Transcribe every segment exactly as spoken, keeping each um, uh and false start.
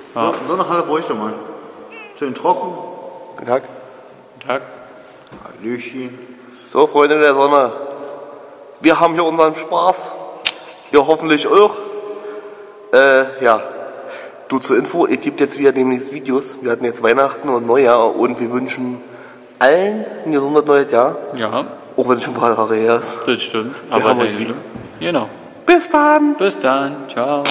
Ja. So, so eine Halle bräuchte man. Schön trocken. Guten Tag. Guten Tag. Hallöchen. So, Freunde der Sonne. Wir haben hier unseren Spaß. Ihr hoffentlich auch. Äh, ja. Du zur Info, es gibt jetzt wieder demnächst Videos. Wir hatten jetzt Weihnachten und Neujahr und wir wünschen allen ein gesundes neues Jahr. Ja. Auch wenn es schon ein paar Jahre her ist. Das stimmt. Aber ist ja nicht schlimm. Genau. Bis dann. Bis dann. Ciao.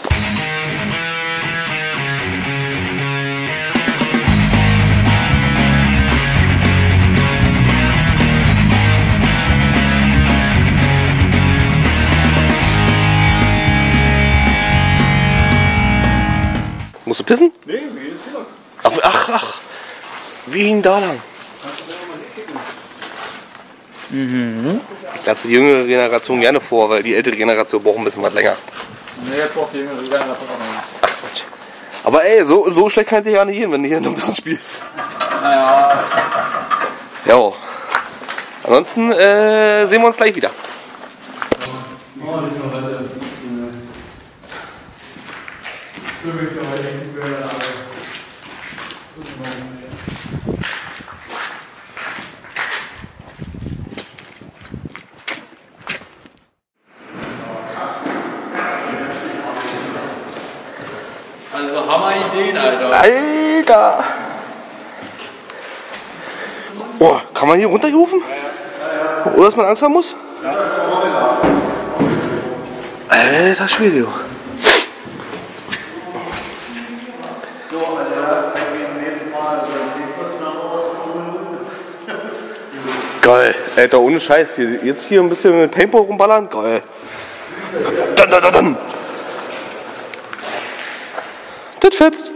Musst du pissen? Nee, wie ist hier? Ach, ach, ach. Wie ging da lang? Mhm. Das die jüngere Generation gerne vor, weil die ältere Generation braucht ein bisschen was länger. Nee, jetzt braucht die jüngere Generation auch noch. Ach Quatsch. Aber ey, so, so schlecht kann es dir ja nicht gehen, wenn du hier noch ein bisschen spielst. Naja. Ja. Ansonsten äh, sehen wir uns gleich wieder. Oh, das ist noch eine. Also Hammer-Ideen, Alter. Alter! Oh, kann man hier runterrufen? Oder dass man Angst haben muss? Alter Schwede. Geil, Alter, ohne Scheiß. Hier, jetzt hier ein bisschen mit Paintball rumballern. Geil. Dun, dun, dun, dun. Das fetzt.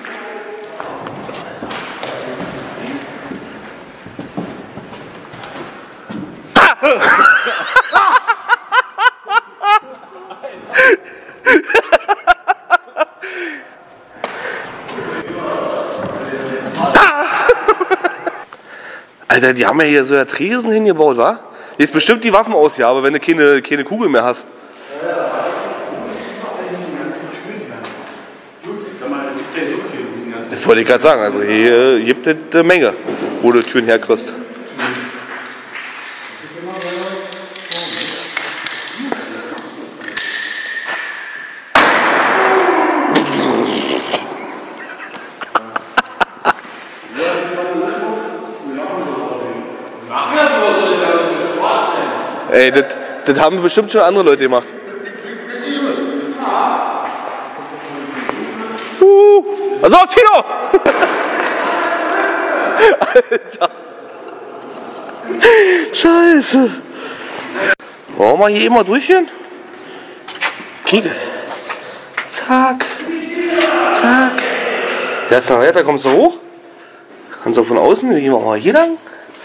Alter, die haben ja hier so ja Tresen hingebaut, wa? Hier ist bestimmt die Waffen aus, ja, aber wenn du keine, keine Kugel mehr hast. Das wollte ich gerade sagen, also hier gibt es eine Menge, wo du Türen herkriegst. Ey, das, das haben bestimmt schon andere Leute gemacht. Uh, also, Tino! Alter. Scheiße. Wollen wir hier immer durchgehen? Kriege. Zack. Zack. Da ist noch weiter, kommst du hoch. Kannst du von außen, wir gehen wir mal hier lang.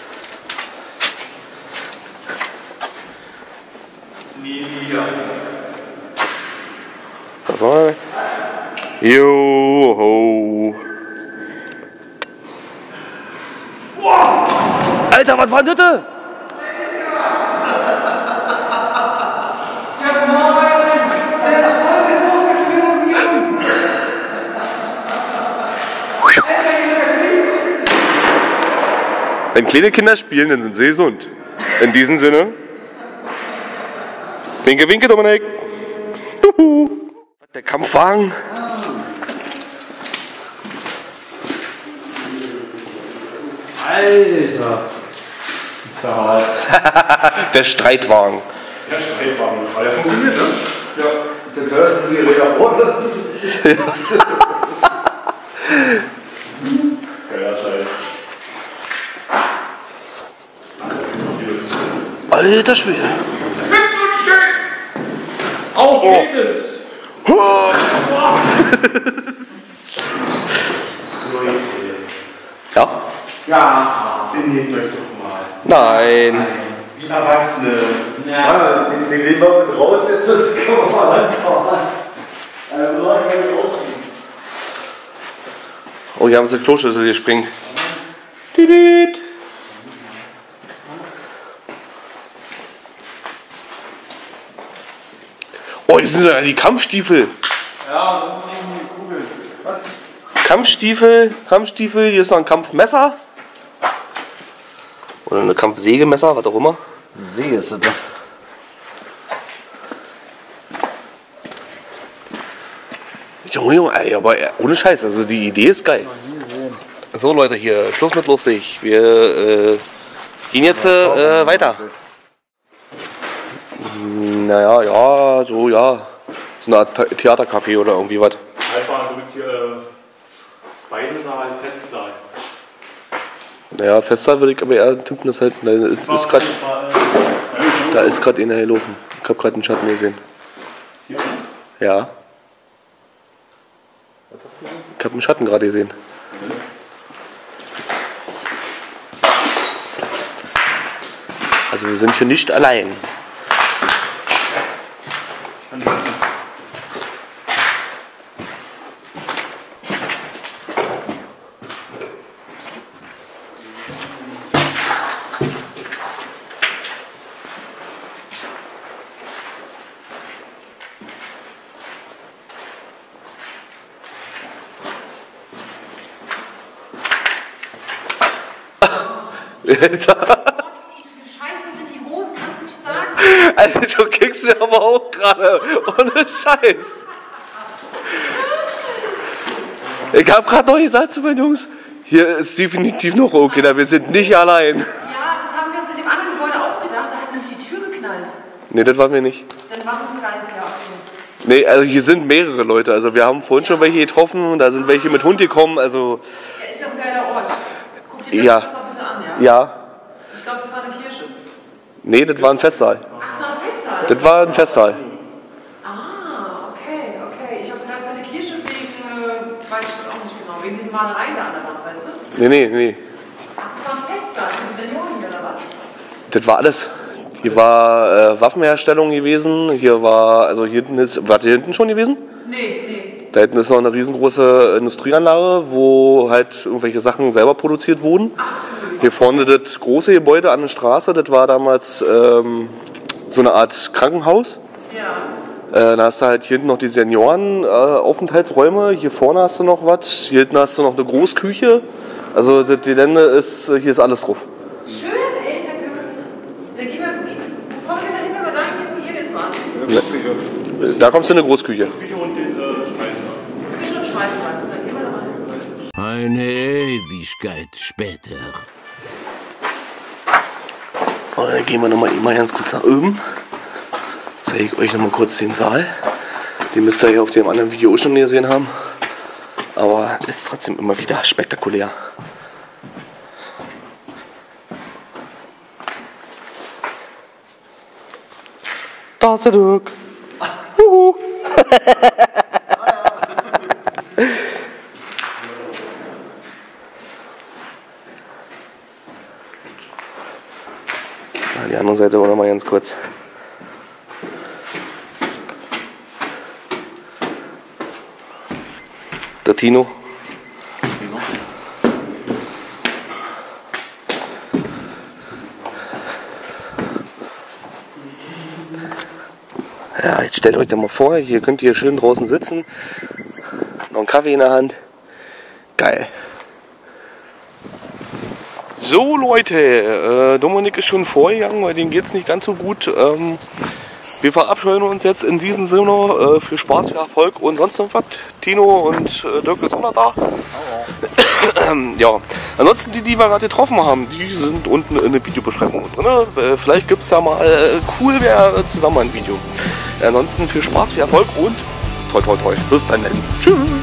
So. Joho. Alter, was war denn das? Wenn kleine Kinder spielen, dann sind sie gesund. In diesem Sinne. Winke, winke, Dominik. Juhu. Der Kampfwagen. Alter. Der Streitwagen. Der Streitwagen. Aber der funktioniert, ne? Ja, der teuerste sind die Räder vorne. Geiler Scheiß. Alter Schwede. Auf geht es! Ja? Ja, benehmt euch doch mal. Nein. Wie Erwachsene. Ja, den, den nehmen wir mit raus, jetzt kann man mal ranfahren. Also, so lange kann ich ausziehen. Oh, hier haben sie Kloschüssel gesprengt. Oh, hier sind ja die Kampfstiefel. Ja, und die Kugeln. Was? Kampfstiefel, Kampfstiefel, hier ist noch ein Kampfmesser. Oder eine Kampfsägemesser, was auch immer. Säge ist das doch. Junge, Junge, ey, aber ohne Scheiß, also die Idee ist geil. So Leute, hier, Schluss mit lustig. Wir äh, gehen jetzt äh, weiter. Naja, ja, so, ja. So eine Art Theatercafé oder irgendwie was. Einfach wirklich äh, Beidensaal, Festsaal. Naja, Festsaal würde ich aber eher tippen, das halt, da ist gerade da ist gerade einer gelaufen. Ich habe gerade einen Schatten gesehen. Ja. Ich habe einen Schatten gerade gesehen. Also wir sind hier nicht allein. Alter, du kickst mir aber auch gerade. Ohne Scheiß. Ich hab gerade noch gesagt zu meinen Jungs, hier ist definitiv noch okay, wir sind nicht allein. Ja, das haben wir uns in dem anderen Gebäude auch gedacht, da hat nämlich die Tür geknallt. Ne, das waren wir nicht. Dann war das mir gar nicht klar. Okay. Ne, also hier sind mehrere Leute. Also wir haben vorhin schon welche getroffen, da sind welche mit Hund gekommen, also... Ja, ist ja ein geiler Ort. Guck dir das ja. mal bitte an, ja? Ja. Ich glaube, das war eine Kirche. Ne, das war ein Festsaal. Ach, das war ein Festsaal? Das war ein Festsaal. Ah, okay, okay. Ich habe gedacht, es war eine Kirche wegen, äh, weiß ich das auch nicht genau, wegen diesen Malereien da an der Wand, weißt du? Ne, ne, ne. Ach, das war ein Festsaal für die Senioren hier, oder was? Das war alles. Hier war äh, Waffenherstellung gewesen, hier war, also hier hinten ist, war hier hinten schon gewesen? Nee, nee. Da hinten ist noch eine riesengroße Industrieanlage, wo halt irgendwelche Sachen selber produziert wurden. Hier vorne das große Gebäude an der Straße, das war damals ähm, so eine Art Krankenhaus. Ja. Äh, da hast du halt hier hinten noch die Senioren-Aufenthaltsräume, hier vorne hast du noch was, hier hinten hast du noch eine Großküche. Also das Gelände ist, hier ist alles drauf. Schön, ey, dann können wir uns... Dann gehen wir... Wo kommen wir da hin, wenn wir da gehen, wo ihr jetzt wart? Da kommst du in eine Großküche. Küche und den äh, Speisesaal. Küche und Speisesaal, dann gehen wir da mal hin. Eine Ewigkeit später. Und dann gehen wir nochmal mal ganz kurz nach oben. Zeige ich euch nochmal kurz den Saal. Den müsst ihr ja auf dem anderen Video schon gesehen haben. Aber ist trotzdem immer wieder spektakulär. Da ist der Dirk. Juhu. Die andere Seite auch noch mal ganz kurz. Der Tino. Ja, jetzt stellt euch da mal vor, hier könnt ihr schön draußen sitzen. Noch einen Kaffee in der Hand. Geil. So Leute, äh, Dominik ist schon vorgegangen, weil denen geht es nicht ganz so gut. Ähm, wir verabscheuen uns jetzt in diesem Sinne. Äh, viel Spaß, viel Erfolg und sonst noch was. Tino und äh, Dirk ist auch noch da. Ja, ansonsten die, die wir gerade getroffen haben, die sind unten in der Videobeschreibung drin. Äh, vielleicht gibt es ja mal, äh, cool wäre zusammen ein Video. Ansonsten viel Spaß, viel Erfolg und toi toi toi. Bis dann. Tschüss.